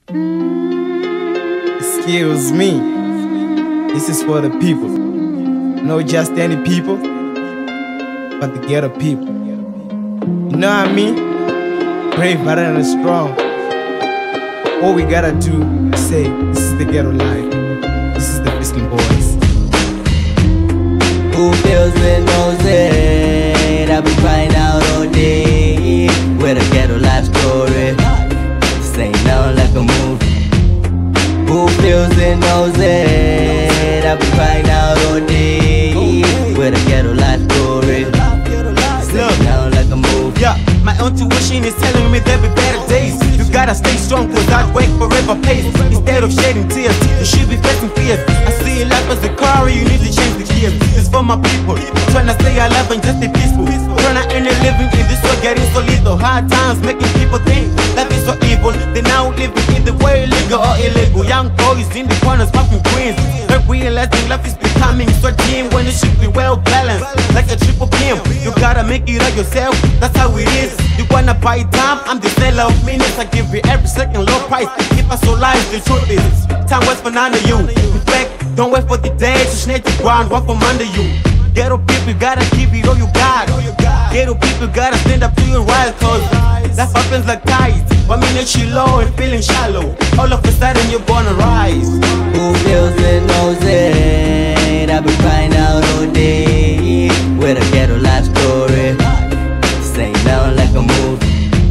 Excuse me, this is for the people. Not just any people, but the ghetto people. You know what I mean? Brave, better and strong. All we gotta do is say, this is the ghetto life. This is the FIST CLAN boys. Who feels it knows it. I've been crying out all day with a ghetto life story. This ain't nothing like a movie. Who feels it knows it. I've been crying out all day with a ghetto life story. This ain't nothing like a movie. Yeah, my own tuition is telling me there'll be better days. You gotta stay strong, cause that work forever pays. Instead of shedding tears, you should be facing fears. I see life as a car, you need to change the gears. It's for my people, trying to stay alive and just be peaceful. Trying to earn a living in this world, getting so little. Hard times making people think life is so evil. They now living in the way legal or illegal. Young boys in the corners popping queens. They're realizing life is becoming so dim when it should be well balanced, like a triple beam. You gotta make it out yourself, that's how it is. You wanna buy time, I'm the seller of minutes. I give you every second low price, keep us alive, the truth is time waits for none of you. In fact, don't wait for the day to snatch the ground, walk from under you. Ghetto people gotta give it all you got. Ghetto people gotta stand up to your rights, cause that happens like tides. 1 minute you low and feeling shallow, all of a sudden you're gonna rise. Who feels it knows it. I've been crying out all day with a ghetto life story. This ain't nothing like a movie.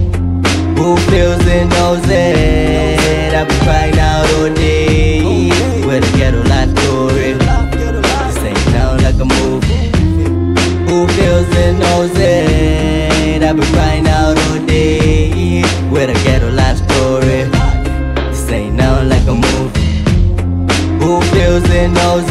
Who feels it knows it. I've been crying out all day with a ghetto life story. This ain't nothing like a movie. Who feels it knows it. I've been crying out all day with a ghetto life story. This ain't nothing like a movie. Who feels it knows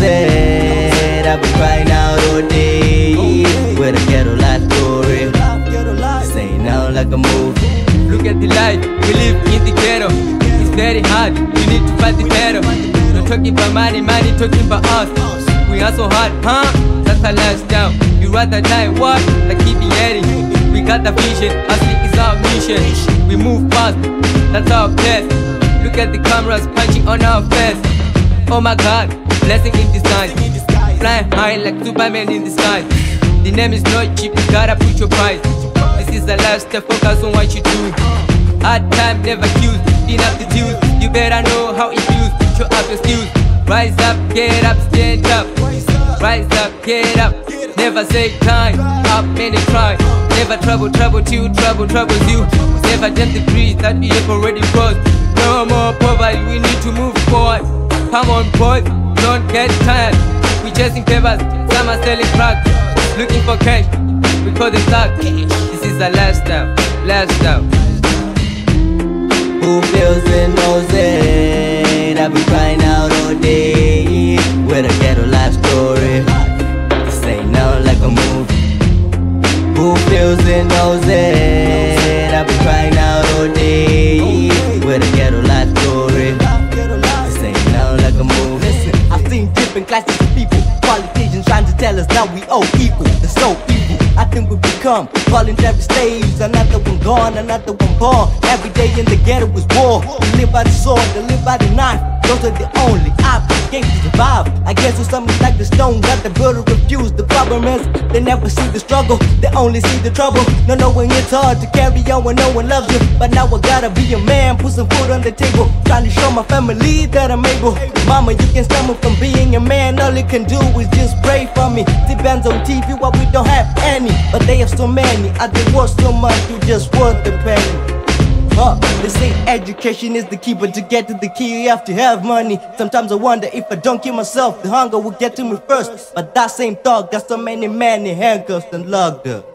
it. I've been crying out all day with a ghetto life story. This ain't nothing like a movie. Look at the life, we live in the ghetto. It's very hard, we need to fight the battle. Not talking about money, money talking about us. We are so hard, huh? That's our lifestyle. You rather die, what? Like keeping heading. We got the vision, hustling is our mission. We move fast, that's our best. Look at the cameras punching on our face. Oh my God, blessing in disguise. Flying high like Superman in the sky. The name is not cheap, you gotta put your price. This is a lifestyle, focus on what you do. Hard time never kills, enough to do. You better know how it feels, show up your skills. Rise up, get up, stand up. Rise up, get up, never say time. Up and try, never trouble till trouble troubles you. Never jump the breeze that we have already crossed. No more poverty, we need to move forward. Come on boys, don't get tired. We chasing papers, some are selling crack. Looking for cash, we call them luck. This is a lifestyle, lifestyle. Who feels it knows it. I've been crying out all day with a ghetto life story. This ain't nothing like a movie. Who feels it knows it. I've been crying out all day with a ghetto life story. This ain't nothing like a movie. Listen, I've seen different classes of people. Politicians trying to tell us now we all equal. They're so evil. I think we become voluntary slaves. Another one gone, another one born. Every day in the ghetto is war. We live by the sword, they live by the knife. Those are the only options to survive. I guess it's something like the stone got the brother refuse. The problem is they never see the struggle, they only see the trouble. No knowing it's hard to carry on when no one loves you. But now I gotta be a man, put some food on the table. Trying to show my family that I'm able. Mama, you can stop me from being a man. All you can do is just pray for me. Depends on TV, what we don't have any, but they have so many. I did work so much, you just worth the penny. They say education is the key, but to get to the key you have to have money. Sometimes I wonder if I don't kill myself, the hunger will get to me first. But that same thought got so many men in handcuffs and locked up.